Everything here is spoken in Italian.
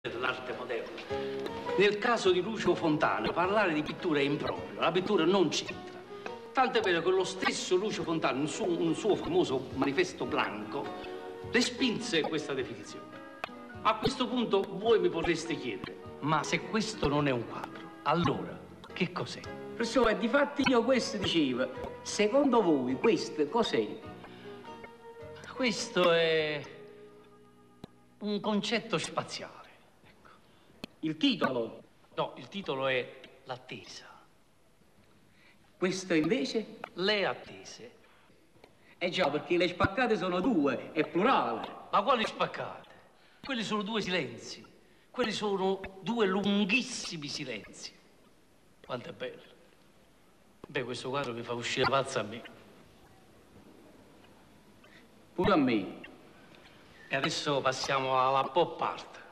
dell'arte moderna. Nel caso di Lucio Fontana, parlare di pittura è improprio, la pittura non c'entra. Tanto è vero che lo stesso Lucio Fontana, un suo famoso manifesto blanco, respinse questa definizione. A questo punto voi mi potreste chiedere, ma se questo non è un quadro, allora che cos'è? Professore, difatti io questo dicevo, secondo voi questo cos'è? Questo è un concetto spaziale. Ecco. Il titolo? No, il titolo è L'attesa. Questo invece? Le attese. Eh già, perché le spaccate sono due, è plurale. Ma quali spaccate? Quelli sono due silenzi. Quelli sono due lunghissimi silenzi. Quanto è bello. Beh, questo quadro mi fa uscire pazza a me. Pure a me. E adesso passiamo alla pop art.